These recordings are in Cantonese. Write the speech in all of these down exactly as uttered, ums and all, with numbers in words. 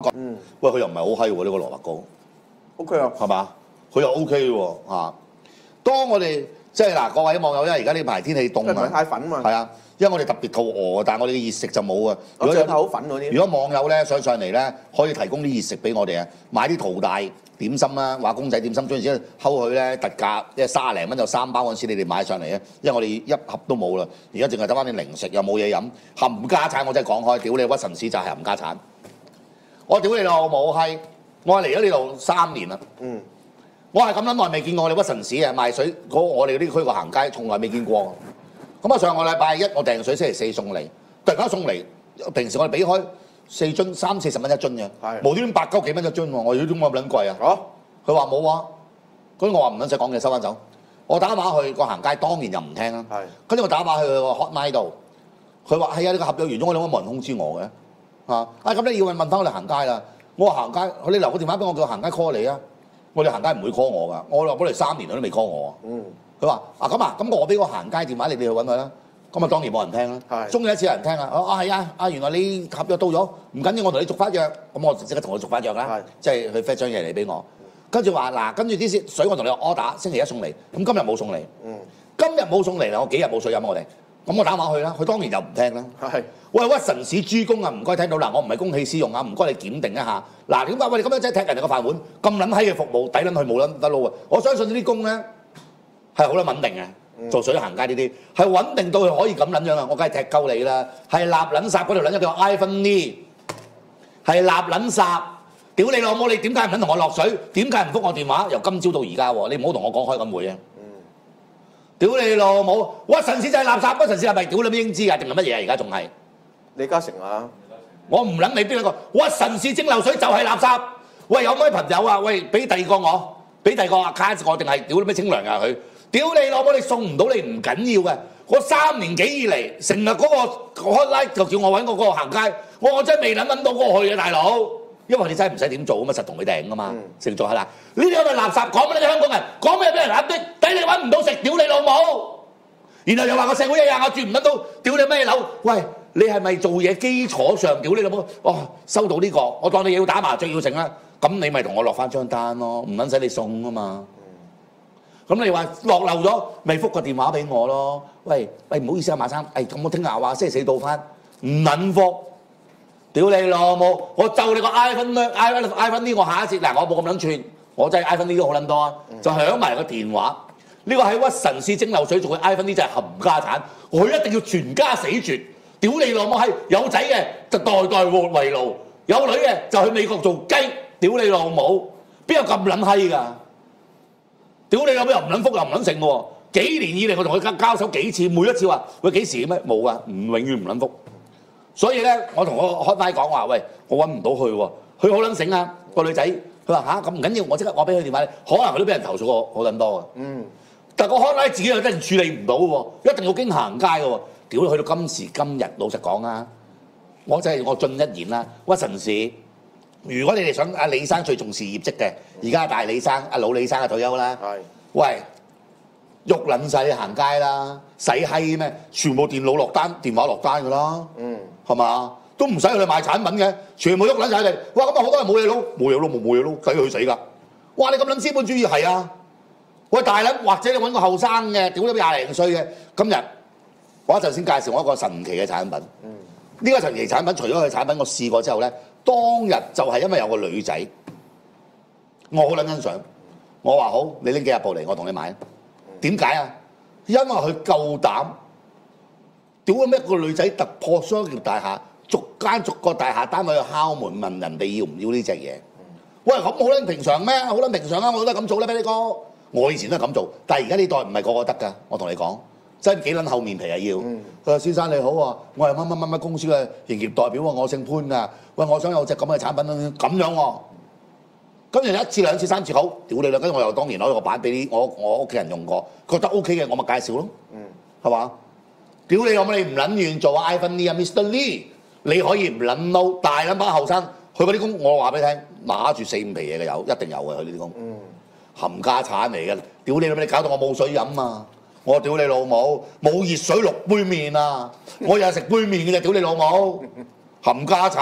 嗯， 喂，佢又唔係好閪喎呢個蘿蔔糕 ，OK 啊， 係嘛？佢又 OK 喎嚇。當我哋即係嗱，各位網友，因為而家呢排天氣凍因為唔係啊， 太粉嘛。 係啊，因為我哋特別肚餓，但係我哋嘅熱食就冇啊。如我果有上頭好粉嗰啲。 如果網友咧想上嚟咧，可以提供啲熱食俾我哋啊，買啲淘大點心啦，話公仔點心，總之睺佢咧特價，即係卅零蚊就三包嗰陣時，你哋買上嚟啊，因為我哋一盒都冇啦，而家淨係得翻啲零食，又冇嘢飲，冚家產我真係講開，屌你屈臣氏就係冚家產，我屌你老母閪，我係嚟咗呢度三年啦， 嗯， 我係咁撚耐未見過我哋屈臣氏啊賣水嗰我哋呢區個行街，從來未見過。咁啊上個禮拜一我訂水星期四送嚟，突然間送嚟，平時我哋俾開。四樽三四十蚊一樽嘅，無端端八鳩幾蚊一樽喎！我話點解咁撚貴啊？哦，佢話冇喎，咁我話唔撚使講嘅，收翻走。我打電話去個行街，當然就唔聽啦。係，跟住我打電話去個 hotline 度，佢話係啊，呢個合約完咗，我哋冇人通知我嘅。啊，啊咁你要問問翻我哋行街啦。我話行街，你留個電話俾我，叫行街 call 你啊。我哋行街唔會 call 我㗎，我落咗嚟三年佢都未 call 我。嗯，佢話啊咁啊，咁我俾個行街電話你哋去揾佢啦。咁啊當然冇人聽啦，係，終於一次有人聽啦。啊係啊，啊原來你合約到咗，唔緊要，我同你續翻約。咁我即刻同佢續翻約啦，即係佢 fit 張嘢嚟俾我。跟住話嗱，跟住啲水我同你 order，星期一送嚟，咁今日冇送嚟。嗯，今日冇送嚟啦，我幾日冇水飲我哋。咁我打電話去啦，佢當然就唔聽啦。係，喂屈臣氏豬公啊，唔該聽到嗱，我唔係公器私用啊，唔該你檢定一下。嗱點解喂你咁樣真係踢人哋個飯碗，咁撚閪嘅服務，抵撚佢冇撚得撈啊！我相信呢啲工咧係好撚穩定嘅。做水行街呢啲係穩定到佢可以咁撚樣啊！我梗係踢鳩你啦，係立撚殺嗰條撚咗叫 Ivan Lee， 係立撚殺，屌你老母！你點解唔撚同我落水？點解唔覆我電話？由今朝到而家喎，你唔好同我講開咁會啊！屌你老母！屈臣氏就係垃圾，屈臣氏係咪屌你咩英資啊？定係乜嘢啊？而家仲係李嘉誠啊！ 我唔撚你邊一個？屈臣氏蒸餾水就係垃圾。喂，有咩朋友啊？喂，俾第二個我，俾第二個 account 我，定係屌你咩清涼啊佢？屌你老母！你送唔到你唔緊要嘅，我三年幾以嚟，成日嗰個 hotline 就叫我揾我嗰個行街，我我真係未諗揾到嗰個去嘅大佬，因為你真係唔使點做咁啊，實同佢訂噶嘛，成做係啦。呢啲咁嘅垃圾講俾你香港人，講咩俾人壓迫，抵你揾唔到食，屌你老母！然後又話個社會一樣，我住唔得到，屌你咩樓？喂，你係咪做嘢基礎上屌你老母？哦，收到呢個，我當你要打麻雀要成啦，咁你咪同我落翻張單咯，唔撚使你送啊嘛。咁你話落漏咗，咪覆個電話俾我咯？喂喂，唔好意思啊，馬生，誒咁我聽日話星期四到翻，唔撚覆，屌你老母！我就你個 iPhone 咧 ，iPhone iPhone 呢，我下一次嗱，我冇咁撚串，我真係 iPhone 呢都好撚多啊，就響埋個電話。呢個喺屈臣氏蒸餾水做嘅 iPhone 呢就係冚家產，我一定要全家死絕。屌你老母閪，有仔嘅就代代為勞，有女嘅就去美國做雞，屌你老母，邊有咁撚閪㗎？屌你老母又唔撚覆又唔撚成喎！幾年以嚟我同佢交交手幾次，每一次話喂幾時咩？冇啊，唔永遠唔撚覆。所以咧，我同個開麥講話，喂，我揾唔到佢喎，佢好撚醒啊個女仔，佢話吓，咁唔緊要，我即刻我俾佢電話你，可能佢都俾人投訴過好撚多啊。嗯。但個開麥自己又真係處理唔到喎，一定要經行街嘅喎。屌去到今時今日，老實講啊，我真係我進一言啦，屈臣氏。如果你哋想阿李生最重視業績嘅，而家大李生、阿老李生嘅退休啦，係，喂，喐撚晒你行街啦，使閪咩？全部電腦落單，電話落單㗎啦，嗯，係嘛？都唔使去買產品嘅，全部喐撚晒你。哇！咁啊好多人冇嘢撈，冇嘢撈冇冇嘢撈，使佢死㗎。哇！你咁撚資本主義係啊？喂大撚，或者你揾個後生嘅，屌你廿零歲嘅，今日我一陣先介紹我一個神奇嘅產品。嗯，呢個神奇產品除咗佢產品我試過之後咧。當日就係因為有個女仔，我好撚欣賞。我話好，你拎幾日部嚟，我同你買。點解啊？因為佢夠膽，屌解咩個女仔突破商業大廈，逐間逐個大廈單位去敲門問人哋要唔要呢隻嘢？喂，咁好撚平常咩？好撚平常啊！我都係咁做啦，俾你哥。我以前都係咁做，但係而家呢代唔係個個得㗎。我同你講。真係幾撚厚面皮啊要！佢話、嗯、先生你好啊，我係乜乜乜乜公司嘅營業代表啊，我姓潘㗎。喂，我想有隻咁嘅產品咁樣喎、啊。跟住一次兩次三次好，屌你啦！跟住我又當然攞個版俾啲我我屋企人用過，覺得 OK 嘅，我咪介紹咯。嗯，係嘛？屌你老母！你唔撚願做啊 Ivan Lee 啊 Mister Lee， 你可以唔撚撈大撚班後生，佢嗰啲工我話俾你聽，拿住四五皮嘢嘅有，一定有嘅佢呢啲工。嗯，冚家產嚟嘅，屌你老母！你搞到我冇水飲啊！我屌你老母，冇熱水六杯麵啊！我又係食杯麵嘅啫，屌你老母，冚家產！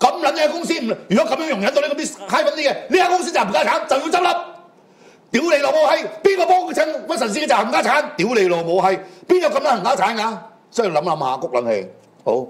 咁撚嘅公司，如果咁樣容忍到呢個啲閪粉啲嘅，呢間公司就冚家產，就要執笠。屌你老母閪！邊個幫佢請屈臣氏嘅就冚家產？屌你老母閪！邊有咁多冚家產㗎？真係諗諗下，谷撚氣。好。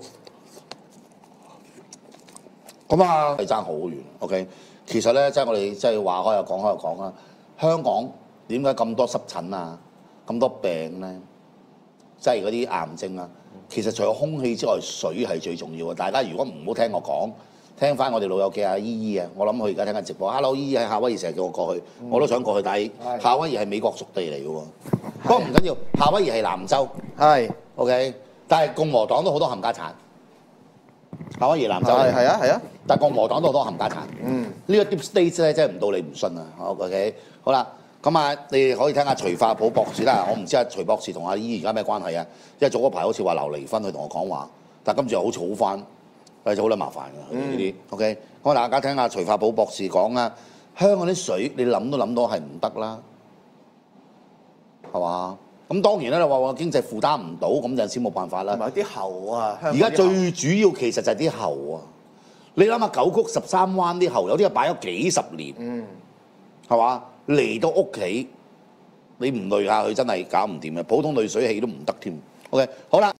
咁啊，係爭好遠。OK， 其實咧，即係我哋即係話開又講開又講啦。香港點解咁多濕疹啊、咁多病咧？即係嗰啲癌症啊。其實除咗空氣之外，水係最重要嘅。大家如果唔好聽我講，聽翻我哋老友記阿姨姨啊，我諗佢而家聽緊直播。Hello， 姨姨喺夏威夷成日叫我過去，嗯、我都想過去，但係夏威夷係美國屬地嚟嘅喎。不過唔緊要，夏威夷係南州，係 OK。但係共和黨都好多冚家產。夏威夷南州係係啊係啊， 但係共和黨都好多冚家產。嗯，呢個 deep state 咧真係唔到你唔信啊。OK， 好啦。咁啊，你哋可以聽下徐化寶博士啦。我唔知阿徐博士同阿姨而家咩關係啊？因為早嗰排好似話鬧離婚，佢同我講話，但今次又好似好翻，誒就好撚麻煩嘅呢啲。OK， 我大家聽下徐化寶博士講啊。香港啲水你諗都諗到係唔得啦，係嘛？咁當然啦，你話我經濟負擔唔到，咁就先冇辦法啦。 同埋啲喉啊， 而家最主要其實就係啲喉啊。你諗下九曲十三灣啲喉，有啲係擺咗幾十年，嗯，係嘛？嚟到屋企，你唔濾下佢真係搞唔掂嘅，普通濾水器都唔得添。OK， 好啦。